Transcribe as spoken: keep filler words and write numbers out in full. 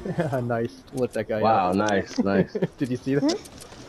Nice. Lit that guy Wow, up. nice, nice. Did you see that?